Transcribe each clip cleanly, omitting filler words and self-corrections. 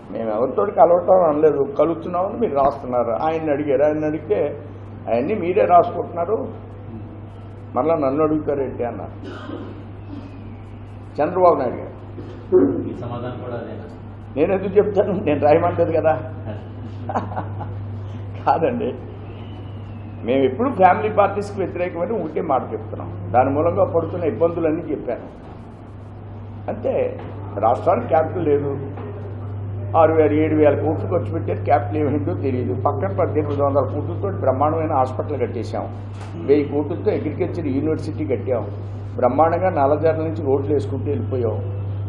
మేము ఎవరితో కలవటం అనలేదు, కలుస్తున్నామని మీరు రాస్తున్నారు. ఆయన్ని అడిగారు, ఆయన అడిగితే అవన్నీ మీరే రాసుకుంటున్నారు, మళ్ళీ నన్ను అడుగుతారు ఏంటి అన్నారు. చంద్రబాబు నాయుడు గారు. నేను ఎందుకు చెప్తాను, నేను రాయమంటది కదా. కాదండి, మేము ఎప్పుడు ఫ్యామిలీ పార్టీస్కి వ్యతిరేకమని ఉంటే మాట చెప్తున్నాం. దాని మూలంగా పడుతున్న ఇబ్బందులన్నీ చెప్పాను. అంటే రాష్ట్రానికి క్యాపిటల్ లేదు, 6,000-7,000 కోట్లు ఖర్చు పెట్టారు, క్యాపిటల్ ఏమైందో తెలియదు. పక్కన 1,800 కోట్లతో బ్రహ్మాండమైన హాస్పిటల్ కట్టేశాం, 1000 కోట్లతో అగ్రికల్చర్ యూనివర్సిటీ కట్టాం, బ్రహ్మాండంగా నల్లజర్ల నుంచి రోడ్లు వేసుకుంటూ వెళ్ళిపోయాం.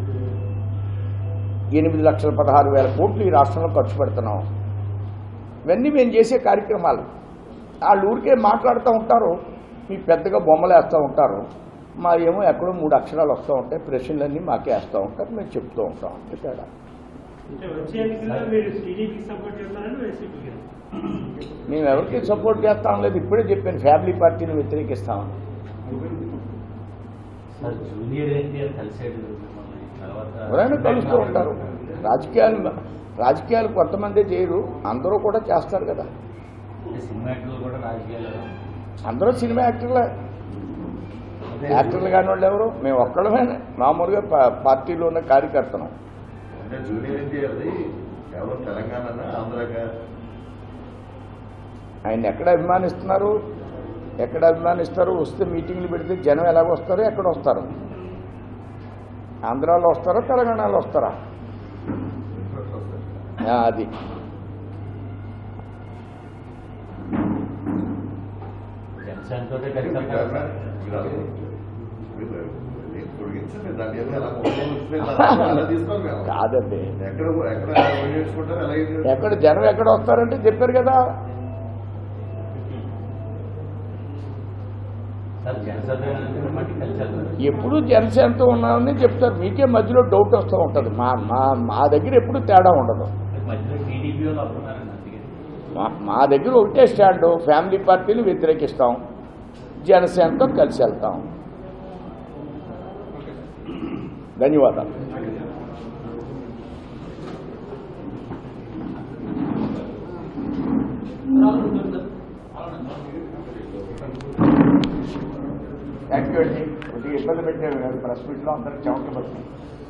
8,16,000 కోట్లు ఈ రాష్ట్రంలో ఖర్చు పెడుతున్నాం. ఇవన్నీ మేము చేసే కార్యక్రమాలు. వాళ్ళు ఊరికే మాట్లాడుతూ ఉంటారు, మీ పెద్దగా బొమ్మలు వేస్తూ ఉంటారు, మా ఏమో ఎక్కడో 3 అక్షరాలు వస్తూ ఉంటాయి, ప్రశ్నలన్నీ మాకే వేస్తూ ఉంటారు, మేము చెప్తూ ఉంటాం. అంటే తేడా. మేము ఎవరికి సపోర్ట్ చేస్తాం లేదు, ఇప్పుడే చెప్పాను, ఫ్యామిలీ పార్టీని వ్యతిరేకిస్తామని. ఎవరైనా కలుస్తూ ఉంటారు. రాజకీయాలు కొంతమందే చేయరు, అందరూ కూడా చేస్తారు కదా. అందరూ సినిమా యాక్టర్లే. యాక్టర్లు కాని వాళ్ళు ఎవరు? మేము ఒక్కడమే మామూలుగా పార్టీలో ఉన్న కార్యకర్తను. ఆయన ఎక్కడ అభిమానిస్తున్నారు, ఎక్కడ అభిమానిస్తారు? వస్తే మీటింగ్లు పెడితే జనం ఎలాగ వస్తారో, ఎక్కడ వస్తారు? ఆంధ్రాలో వస్తారా, తెలంగాణలో వస్తారా? అది కాదండి. ఎక్కడ జనం ఎక్కడ వస్తారంటే చెప్పారు కదా. ఎప్పుడు జనసేనతో ఉన్నామని చెప్తారు, మీకే మధ్యలో డౌట్ వస్తూ ఉంటుంది. మా దగ్గర ఎప్పుడు తేడా ఉండదు. మా దగ్గర ఒకటే స్టాండు, ఫ్యామిలీ పార్టీలు వ్యతిరేకిస్తాం, జనసేనతో కలిసి వెళ్తాం. ధన్యవాదాలు. థ్యాంక్ యూ అండి. కొద్దిగా ఇబ్బంది పెట్టారు కదా ప్రెస్ మీట్లో, అందరికి చెమటలు పడుతుంది.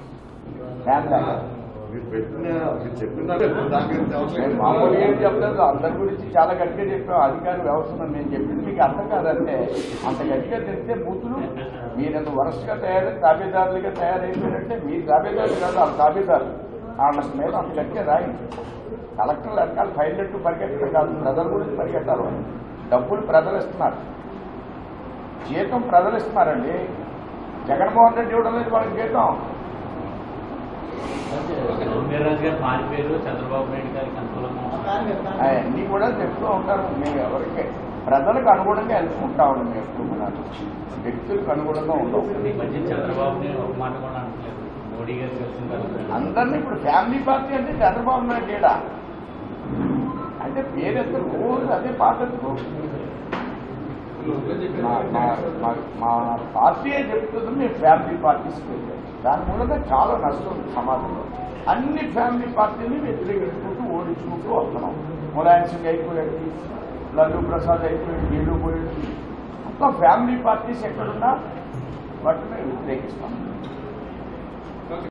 మామూలుగా ఏం చెప్తారు, అందరి గురించి చాలా గట్టిగా చెప్పాం. అధికార వ్యవస్థను నేను చెప్పింది మీకు అర్థం కాదంటే, అంత గట్టిగా తెలిస్తే బూతులు మీరంత వరస్ట్గా తాబేదారులుగా తయారైపోయినట్టే. మీరు తాబేదారులు కాదు, వాళ్ళ తాబేదారులు. వాళ్ళ మీద అంత గట్టిగా రాయి. కలెక్టర్లు వెనకాల ఫైల్లెట్టు పరిగెట్టడం కాదు, ప్రజల గురించి పరిగెట్టాలి. డబ్బులు ప్రజలు ఇస్తున్నారు, జీతం ప్రజలు ఇస్తున్నారండి. జగన్మోహన్ రెడ్డి ఇవ్వడం లేదు వాళ్ళకి జీతం. అన్నీ కూడా చెప్తూ ఉంటారు. మేము ఎవరికి ప్రజలకు అనుగుణంగా వెళ్తుంటాము. మేము ఎప్పుడు వ్యక్తులకు అనుగుణంగా ఉండవు. అందరినీ ఇప్పుడు ఫ్యామిలీ పార్టీ అంటే చంద్రబాబు నాయుడు ఏడా అంటే పేరెందుకు రోజు అదే పార్టీకు మా పార్టీయే చెప్తుంది మేము ఫ్యామిలీ పార్టీస్ పెట్టాం. దాని మూలంగా చాలా నష్టం ఉంది సమాజంలో. అన్ని ఫ్యామిలీ పార్టీని వ్యతిరేకించుకుంటూ ఓడించుకుంటూ వస్తున్నాం. ములాయం సింగ్ అయిపోయాడు, లల్లూ ప్రసాద్ అయిపోయాడు, వీళ్ళు పోయాడు. మొత్తం ఫ్యామిలీ పార్టీస్ ఎక్కడున్నా వాటిని వ్యతిరేకిస్తాం.